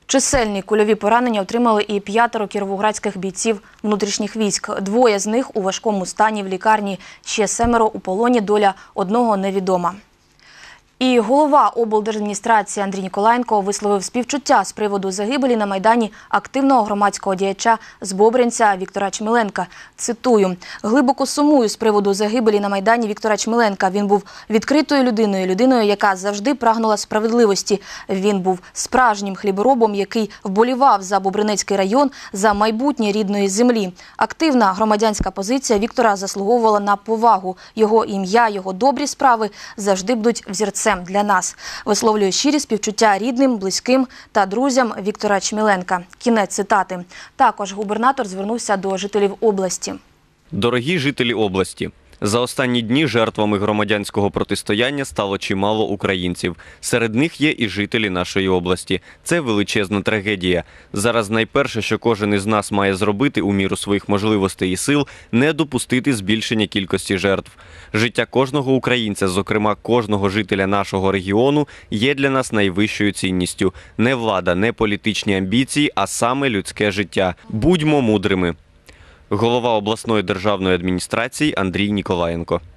Чисельні кульові поранення отримали і 5 кіровоградських бійців внутрішніх військ. 2 з них у важкому стані в лікарні, ще 7 у полоні, доля одного невідома. І голова облдержадміністрації Андрій Ніколаєнко висловив співчуття з приводу загибелі на Майдані активного громадського діяча з Бобринця Віктора Чміленка. Цитую: «Глибоко сумую з приводу загибелі на Майдані Віктора Чміленка. Він був відкритою людиною, яка завжди прагнула справедливості. Він був справжнім хліборобом, який вболівав за Бобринецький район, за майбутнє рідної землі. Активна громадянська позиція Віктора заслуговувала на повагу. Його ім'я, його добрі справи завжди будуть взірцем для нас». Висловлює щирі співчуття рідним, близьким та друзям Віктора Чміленка. Кінець цитати. Також губернатор звернувся до жителів області. Дорогі жителі області, за останні дні жертвами громадянського протистояння стало чимало українців. Серед них є і жителі нашої області. Це величезна трагедія. Зараз найперше, що кожен із нас має зробити у міру своїх можливостей і сил – не допустити збільшення кількості жертв. Життя кожного українця, зокрема кожного жителя нашого регіону, є для нас найвищою цінністю. Не влада, не політичні амбіції, а саме людське життя. Будьмо мудрими. Голова обласної державної адміністрації Андрій Ніколаєнко.